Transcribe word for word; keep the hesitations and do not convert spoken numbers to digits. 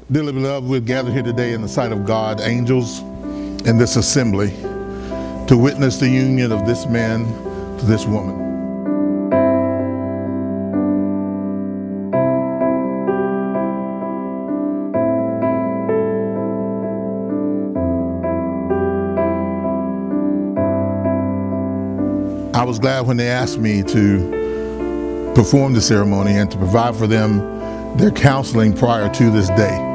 Dearly beloved, we're gathered here today in the sight of God, angels, in this assembly, to witness the union of this man to this woman. I was glad when they asked me to perform the ceremony and to provide for them their counseling prior to this day.